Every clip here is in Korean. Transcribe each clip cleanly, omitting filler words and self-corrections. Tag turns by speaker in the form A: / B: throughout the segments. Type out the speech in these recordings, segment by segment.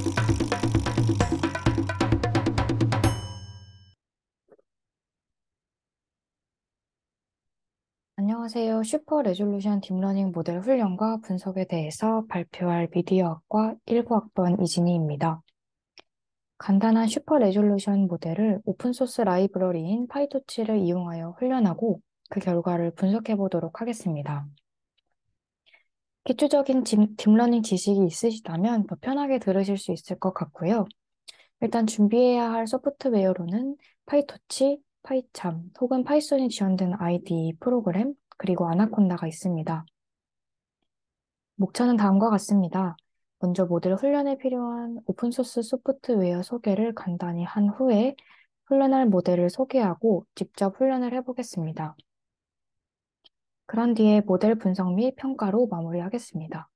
A: 안녕하세요. 슈퍼 레졸루션 딥러닝 모델 훈련과 분석에 대해서 발표할 미디어학과 19학번 이진희입니다. 간단한 슈퍼 레졸루션 모델을 오픈소스 라이브러리인 파이토치를 이용하여 훈련하고 그 결과를 분석해 보도록 하겠습니다. 기초적인 딥러닝 지식이 있으시다면 더 편하게 들으실 수 있을 것 같고요. 일단 준비해야 할 소프트웨어로는 파이토치, 파이참 혹은 파이썬이 지원된 IDE 프로그램, 그리고 아나콘다가 있습니다. 목차는 다음과 같습니다. 먼저 모델 훈련에 필요한 오픈소스 소프트웨어 소개를 간단히 한 후에 훈련할 모델을 소개하고 직접 훈련을 해보겠습니다. 그런 뒤에 모델 분석 및 평가로 마무리하겠습니다.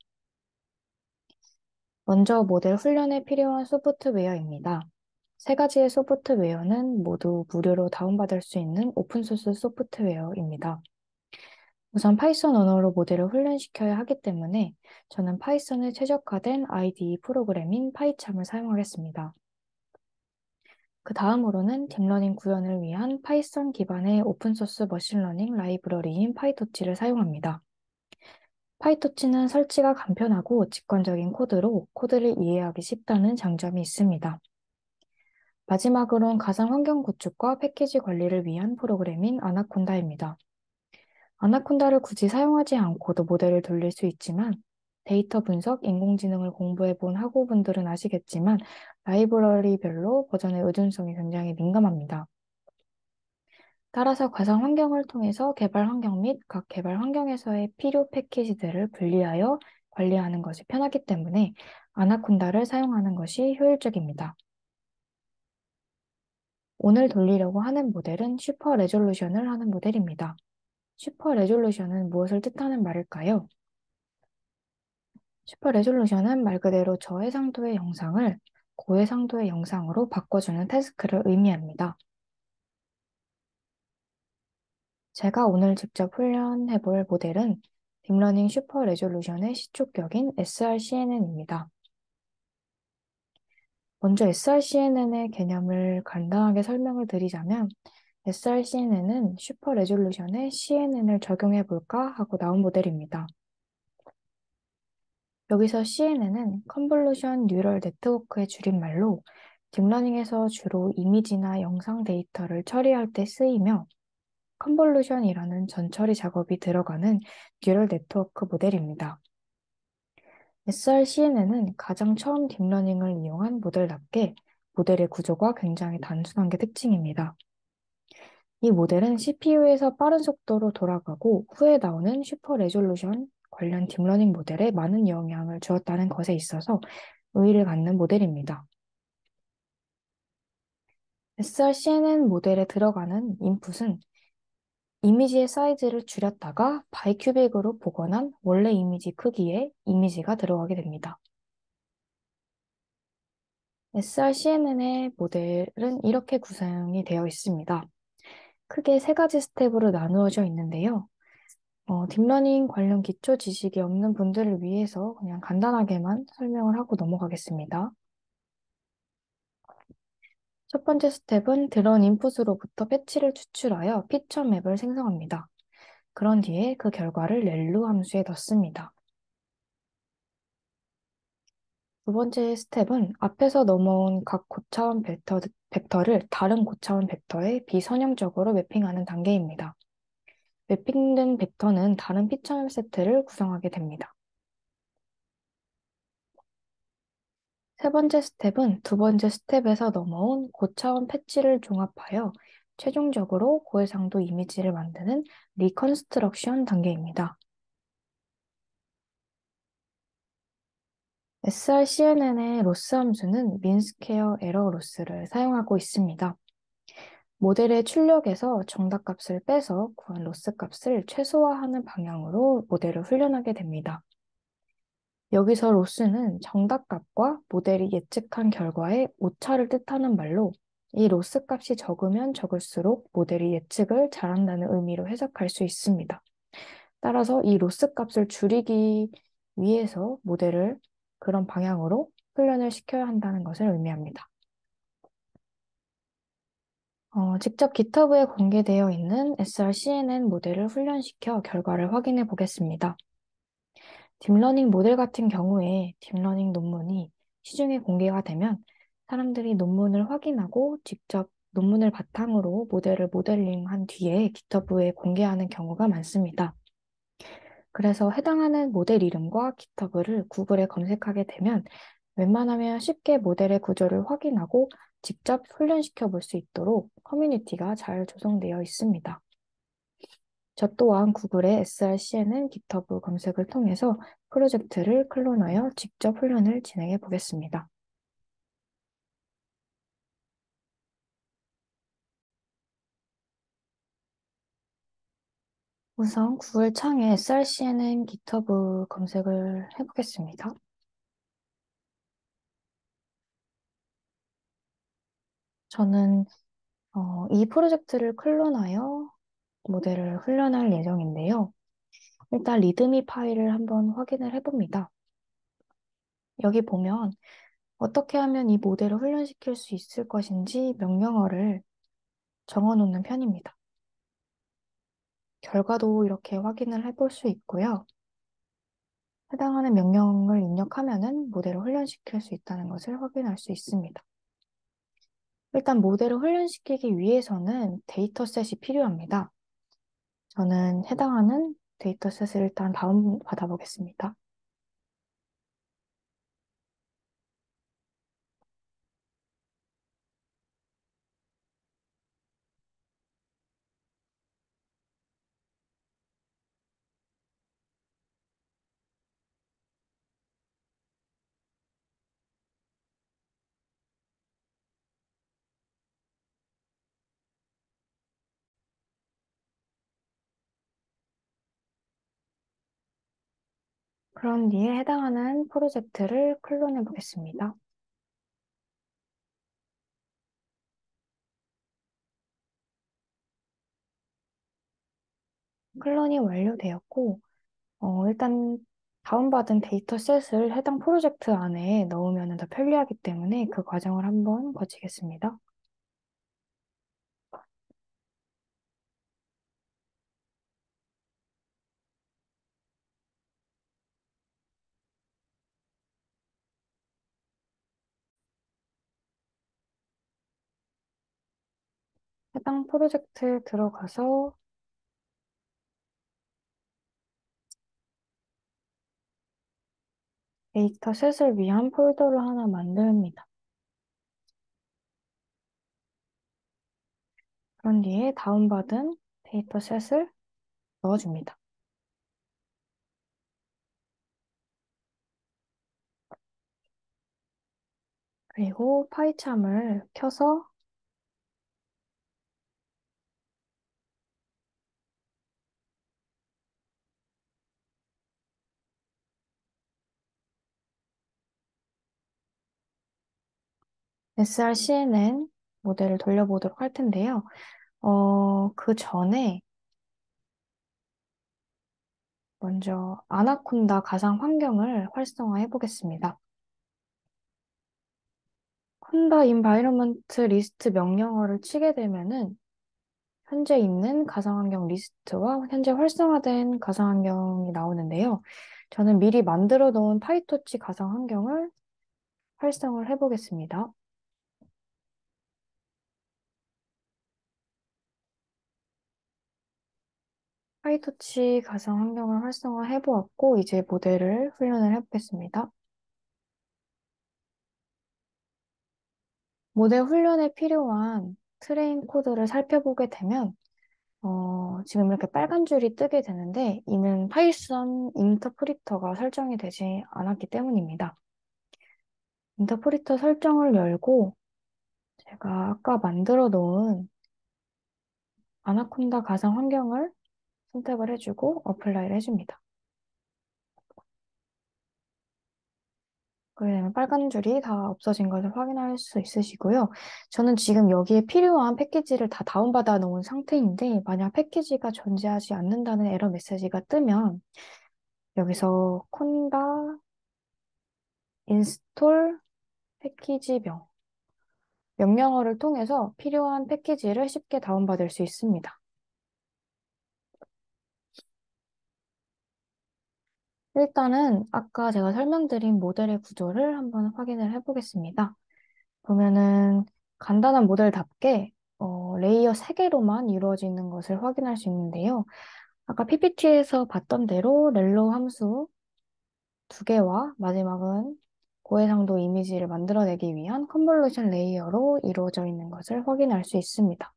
A: 먼저 모델 훈련에 필요한 소프트웨어입니다. 세 가지의 소프트웨어는 모두 무료로 다운받을 수 있는 오픈소스 소프트웨어입니다. 우선 파이썬 언어로 모델을 훈련시켜야 하기 때문에 저는 파이썬에 최적화된 IDE 프로그램인 파이참을 사용하겠습니다. 그 다음으로는 딥러닝 구현을 위한 파이썬 기반의 오픈소스 머신러닝 라이브러리인 파이토치를 사용합니다. 파이토치는 설치가 간편하고 직관적인 코드로 코드를 이해하기 쉽다는 장점이 있습니다. 마지막으로는 가상 환경 구축과 패키지 관리를 위한 프로그램인 아나콘다입니다. 아나콘다를 굳이 사용하지 않고도 모델을 돌릴 수 있지만 데이터 분석, 인공지능을 공부해 본 학우분들은 아시겠지만 라이브러리별로 버전의 의존성이 굉장히 민감합니다. 따라서 가상 환경을 통해서 개발 환경 및 각 개발 환경에서의 필요 패키지들을 분리하여 관리하는 것이 편하기 때문에 아나콘다를 사용하는 것이 효율적입니다. 오늘 돌리려고 하는 모델은 슈퍼 레졸루션을 하는 모델입니다. 슈퍼 레졸루션은 무엇을 뜻하는 말일까요? 슈퍼 레졸루션은 말 그대로 저해상도의 영상을 고해상도의 영상으로 바꿔주는 태스크를 의미합니다. 제가 오늘 직접 훈련해 볼 모델은 딥러닝 슈퍼 레졸루션의 시초격인 SRCNN입니다. 먼저 SRCNN의 개념을 간단하게 설명을 드리자면 SRCNN은 슈퍼 레졸루션에 CNN을 적용해 볼까 하고 나온 모델입니다. 여기서 CNN은 컨볼루션 뉴럴 네트워크의 줄임말로 딥러닝에서 주로 이미지나 영상 데이터를 처리할 때 쓰이며 컨볼루션이라는 전처리 작업이 들어가는 뉴럴 네트워크 모델입니다. SRCNN은 가장 처음 딥러닝을 이용한 모델답게 모델의 구조가 굉장히 단순한 게 특징입니다. 이 모델은 CPU에서 빠른 속도로 돌아가고 후에 나오는 슈퍼 레졸루션 관련 딥러닝 모델에 많은 영향을 주었다는 것에 있어서 의의를 갖는 모델입니다. SRCNN 모델에 들어가는 인풋은 이미지의 사이즈를 줄였다가 바이큐빅으로 복원한 원래 이미지 크기의 이미지가 들어가게 됩니다. SRCNN의 모델은 이렇게 구성이 되어 있습니다. 크게 세 가지 스텝으로 나누어져 있는데요. 딥러닝 관련 기초 지식이 없는 분들을 위해서 그냥 간단하게만 설명을 하고 넘어가겠습니다. 첫 번째 스텝은 드러운 인풋으로부터 패치를 추출하여 피처 맵을 생성합니다. 그런 뒤에 그 결과를 렐루 함수에 넣습니다. 두 번째 스텝은 앞에서 넘어온 각 고차원 벡터를 다른 고차원 벡터에 비선형적으로 매핑하는 단계입니다. 매핑된 벡터는 다른 피처맵 세트를 구성하게 됩니다. 세 번째 스텝은 두 번째 스텝에서 넘어온 고차원 패치를 종합하여 최종적으로 고해상도 이미지를 만드는 리컨스트럭션 단계입니다. SRCNN의 로스 함수는 민스퀘어 에러 로스를 사용하고 있습니다. 모델의 출력에서 정답값을 빼서 구한 로스 값을 최소화하는 방향으로 모델을 훈련하게 됩니다. 여기서 로스는 정답값과 모델이 예측한 결과의 오차를 뜻하는 말로 이 로스 값이 적으면 적을수록 모델이 예측을 잘한다는 의미로 해석할 수 있습니다. 따라서 이 로스 값을 줄이기 위해서 모델을 그런 방향으로 훈련을 시켜야 한다는 것을 의미합니다. 직접 GitHub에 공개되어 있는 SRCNN 모델을 훈련시켜 결과를 확인해 보겠습니다. 딥러닝 모델 같은 경우에 딥러닝 논문이 시중에 공개가 되면 사람들이 논문을 확인하고 직접 논문을 바탕으로 모델을 모델링한 뒤에 GitHub에 공개하는 경우가 많습니다. 그래서 해당하는 모델 이름과 GitHub를 구글에 검색하게 되면 웬만하면 쉽게 모델의 구조를 확인하고 직접 훈련시켜 볼 수 있도록 커뮤니티가 잘 조성되어 있습니다. 저 또한 구글의 SRCNN GitHub 검색을 통해서 프로젝트를 클론하여 직접 훈련을 진행해 보겠습니다. 우선 구글 창에 SRCNN GitHub 검색을 해보겠습니다. 저는 이 프로젝트를 클론하여 모델을 훈련할 예정인데요. 일단 리드미 파일을 한번 확인을 해봅니다. 여기 보면 어떻게 하면 이 모델을 훈련시킬 수 있을 것인지 명령어를 적어 놓는 편입니다. 결과도 이렇게 확인을 해볼 수 있고요. 해당하는 명령을 입력하면은 모델을 훈련시킬 수 있다는 것을 확인할 수 있습니다. 일단 모델을 훈련시키기 위해서는 데이터셋이 필요합니다. 저는 해당하는 데이터셋을 일단 다운받아 보겠습니다. 그런 뒤에 해당하는 프로젝트를 클론해 보겠습니다. 클론이 완료되었고, 일단 다운받은 데이터셋을 해당 프로젝트 안에 넣으면 더 편리하기 때문에 그 과정을 한번 거치겠습니다. 해당 프로젝트에 들어가서 데이터셋을 위한 폴더를 하나 만듭니다. 그런 뒤에 다운받은 데이터셋을 넣어줍니다. 그리고 파이참을 켜서 SRCNN 모델을 돌려보도록 할 텐데요. 그 전에 먼저 아나콘다 가상 환경을 활성화해 보겠습니다. 콘다 인바이러먼트 리스트 명령어를 치게 되면은 현재 있는 가상환경 리스트와 현재 활성화된 가상환경이 나오는데요. 저는 미리 만들어 놓은 파이토치 가상환경을 활성을 해보겠습니다. 파이토치 가상환경을 활성화해 보았고, 이제 모델을 훈련을 해보겠습니다. 모델 훈련에 필요한 트레인 코드를 살펴보게 되면, 지금 이렇게 빨간 줄이 뜨게 되는데, 이는 파이썬 인터프리터가 설정이 되지 않았기 때문입니다. 인터프리터 설정을 열고, 제가 아까 만들어 놓은 아나콘다 가상 환경을 선택을 해주고 어플라이를 해줍니다. 그러면 빨간 줄이 다 없어진 것을 확인할 수 있으시고요. 저는 지금 여기에 필요한 패키지를 다 다운받아 놓은 상태인데, 만약 패키지가 존재하지 않는다는 에러 메시지가 뜨면, 여기서 콘다 인스톨 패키지명. 명령어를 통해서 필요한 패키지를 쉽게 다운받을 수 있습니다. 일단은 아까 제가 설명드린 모델의 구조를 한번 확인을 해보겠습니다. 보면은 간단한 모델답게 레이어 3개로만 이루어지는 것을 확인할 수 있는데요. 아까 PPT에서 봤던 대로 렐로 함수 2개와 마지막은 고해상도 이미지를 만들어내기 위한 컨볼루션 레이어로 이루어져 있는 것을 확인할 수 있습니다.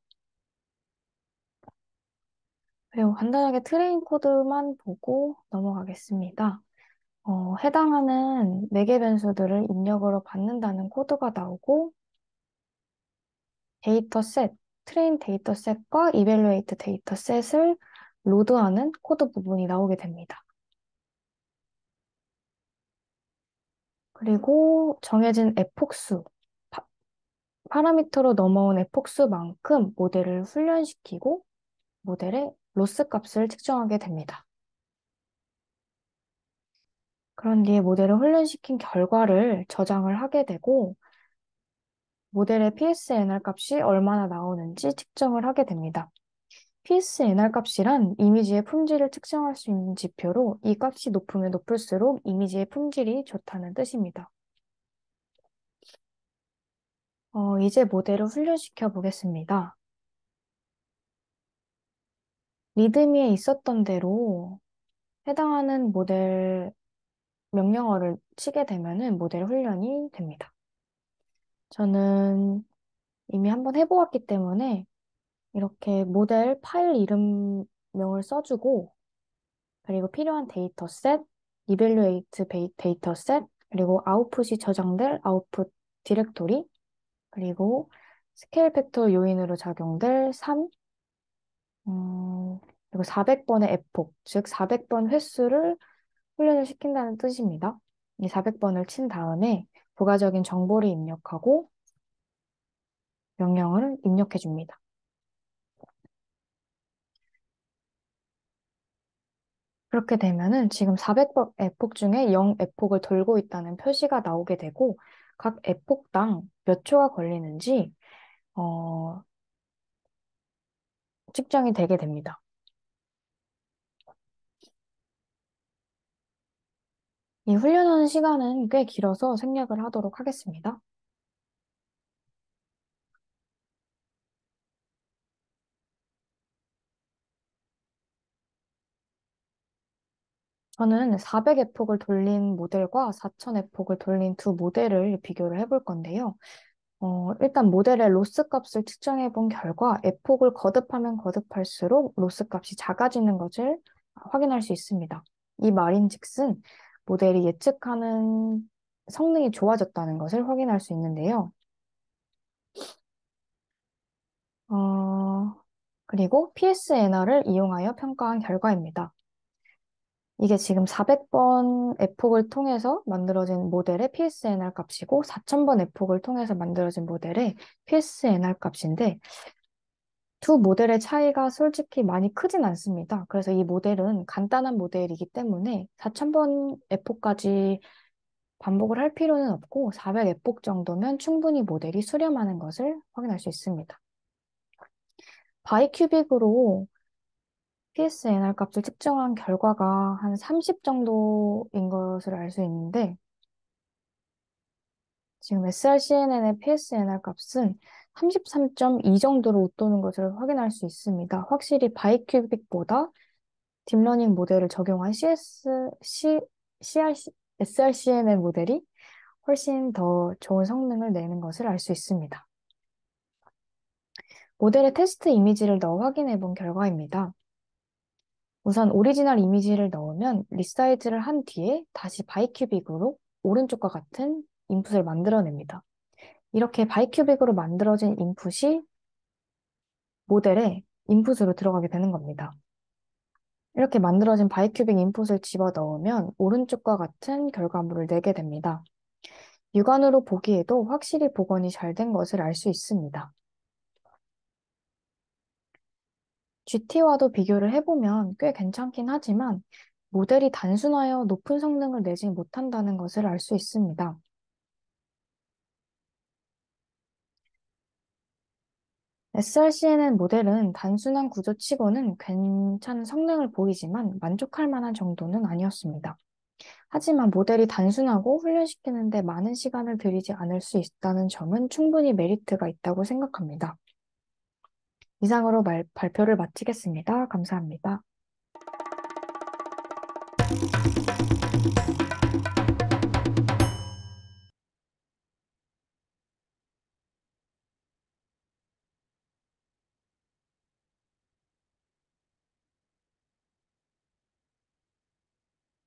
A: 그리고 간단하게 트레인 코드만 보고 넘어가겠습니다. 해당하는 4개 변수들을 입력으로 받는다는 코드가 나오고 데이터 셋, 트레인 데이터 셋과 이벨루에이트 데이터 셋을 로드하는 코드 부분이 나오게 됩니다. 그리고 정해진 에폭수, 파라미터로 넘어온 에폭수만큼 모델을 훈련시키고 모델의 로스 값을 측정하게 됩니다. 그런 뒤에 모델을 훈련시킨 결과를 저장을 하게 되고 모델의 PSNR 값이 얼마나 나오는지 측정을 하게 됩니다. PSNR 값이란 이미지의 품질을 측정할 수 있는 지표로 이 값이 높으면 높을수록 이미지의 품질이 좋다는 뜻입니다. 이제 모델을 훈련시켜 보겠습니다. 리드미에 있었던 대로 해당하는 모델 명령어를 치게 되면은 모델 훈련이 됩니다. 저는 이미 한번 해보았기 때문에 이렇게 모델 파일 이름명을 써주고 그리고 필요한 데이터 셋, 이벨루에이트 데이터 셋, 그리고 아웃풋이 저장될 아웃풋 디렉토리, 그리고 스케일 팩터 요인으로 작용될 3, 그리고 400번의 에폭, 즉 400번 횟수를 훈련을 시킨다는 뜻입니다. 이 400번을 친 다음에 부가적인 정보를 입력하고 명령을 입력해 줍니다. 그렇게 되면은 지금 400번 에폭 중에 0 에폭을 돌고 있다는 표시가 나오게 되고 각 에폭당 몇 초가 걸리는지 어, 측정이 되게 됩니다. 이 훈련하는 시간은 꽤 길어서 생략을 하도록 하겠습니다. 저는 400에폭을 돌린 모델과 4000에폭을 돌린 두 모델을 비교를 해볼 건데요. 일단 모델의 로스 값을 측정해 본 결과 에폭을 거듭하면 거듭할수록 로스 값이 작아지는 것을 확인할 수 있습니다. 이 말인즉슨 모델이 예측하는 성능이 좋아졌다는 것을 확인할 수 있는데요. 어, 그리고 PSNR을 이용하여 평가한 결과입니다. 이게 지금 400번 에폭을 통해서 만들어진 모델의 PSNR 값이고 4000번 에폭을 통해서 만들어진 모델의 PSNR 값인데 두 모델의 차이가 솔직히 많이 크진 않습니다. 그래서 이 모델은 간단한 모델이기 때문에 4000번 에폭까지 반복을 할 필요는 없고 400 에폭 정도면 충분히 모델이 수렴하는 것을 확인할 수 있습니다. 바이큐빅으로 PSNR 값을 측정한 결과가 한 30 정도인 것을 알 수 있는데 지금 SRCNN의 PSNR 값은 33.2 정도로 웃도는 것을 확인할 수 있습니다. 확실히 바이큐빅보다 딥러닝 모델을 적용한 SRCNN 모델이 훨씬 더 좋은 성능을 내는 것을 알 수 있습니다. 모델의 테스트 이미지를 넣어 확인해 본 결과입니다. 우선 오리지널 이미지를 넣으면 리사이즈를 한 뒤에 다시 바이큐빅으로 오른쪽과 같은 인풋을 만들어냅니다. 이렇게 바이큐빅으로 만들어진 인풋이 모델의 인풋으로 들어가게 되는 겁니다. 이렇게 만들어진 바이큐빅 인풋을 집어넣으면 오른쪽과 같은 결과물을 내게 됩니다. 육안으로 보기에도 확실히 복원이 잘 된 것을 알 수 있습니다. GT와도 비교를 해보면 꽤 괜찮긴 하지만 모델이 단순하여 높은 성능을 내지 못한다는 것을 알 수 있습니다. SRCNN 모델은 단순한 구조치고는 괜찮은 성능을 보이지만 만족할 만한 정도는 아니었습니다. 하지만 모델이 단순하고 훈련시키는데 많은 시간을 들이지 않을 수 있다는 점은 충분히 메리트가 있다고 생각합니다. 이상으로 발표를 마치겠습니다. 감사합니다.